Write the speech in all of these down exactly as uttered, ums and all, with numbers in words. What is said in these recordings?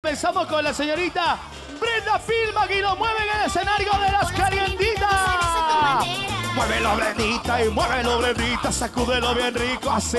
comenzamos con la señorita Brenda Filmack y lo mueve en el escenario de las calientitas. Muévelo, Brendita, y muévelo, Brendita, sacúdelo bien rico, así.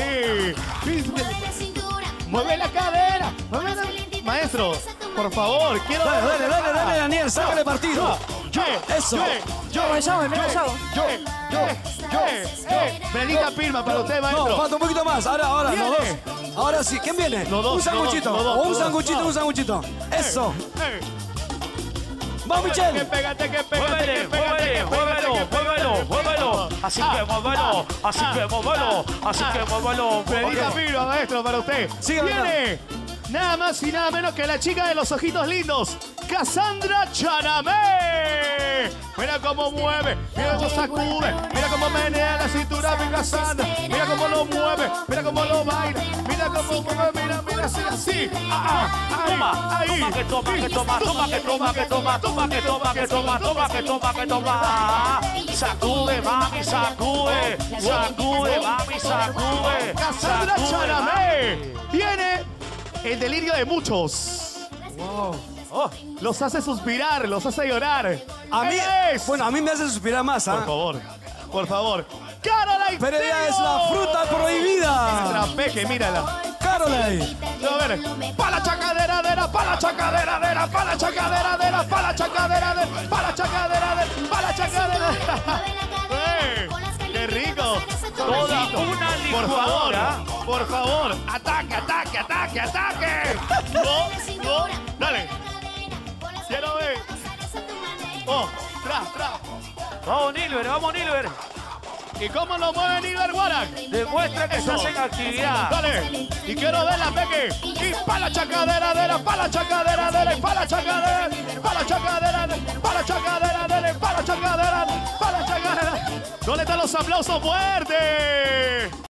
Mueve la cadera, mueve la... Maestro, por favor, quiero... Dale, dale, dale, dale, Daniel, sácale partido. Yo, Eso. Yo, yo, me llamo, me yo, llamo. yo, yo, yo, eh, Brendita Filmack para usted, maestro. No, falta un poquito más. Ahora, ahora, los Viene. dos. Ahora sí, ¿quién viene? Los dos, un sanguchito. los dos, los O un dos, sanguchito, los dos. un sanguchito. Eso. Eh. Vamos, Que Michelle. pégate, que pégate, Muévele, que pégate, que muévele, pégate, muévelo, que pégate, muévelo, que muévelo. pégate. Así Ah, que muévelo, así ah, que muévelo, así ah. que muévelo. Brendita Ok. Filmack, maestro, para usted. Siga, Viene nada más y nada menos que la chica de los ojitos lindos, Cassandra Chanamé. Mira cómo mueve, mira cómo sacude, mira cómo menea la cintura mi Cassandra. Mira cómo lo mueve, mira cómo lo baila, mira cómo mueve, mira, mira, así, así. Ah, ah, ahí, Toma, ahí. toma que toma, que toma, toma que toma, que toma, toma que toma, que toma, toma que toma, que toma. Sacude, mami, sacude, sacude, mami, sacude. Cassandra Sacude, Chanamé. Viene el delirio de muchos. Wow. Oh, los hace suspirar, los hace llorar. A mí, Ella es, bueno, a mí me hace suspirar más, por ¿ah? favor, por favor, Caroline Pero ella es Teo. la fruta prohibida. Trapeque, mírala. Caroline. A ver, pa' la chacaderadera, pa' la chacaderadera, pa' la chacaderadera, pa' la chacaderadera, pa' la chacaderadera, pa' la chacaderadera. ¡Eh! ¡Qué rico! Toda Suavecito. una Por favor, licuadora. por favor, ataque, ataque, ataque, ataque. No, no, dale. Quiero ver. Oh, tra, tra. Vamos, Nilber, vamos, Nilber. ¿Y cómo lo mueve Nilber Warak? Demuestra que Eso. estás en actividad. Dale. Y quiero ver la peque. Y pa' la chacaderadera, pa' la chacaderadera, pa' la chacaderadera, pa' la chacaderadera, pa' la chacaderadera, pa' la chacaderadera, pa' la chacaderadera. ¿Dónde están los aplausos fuertes?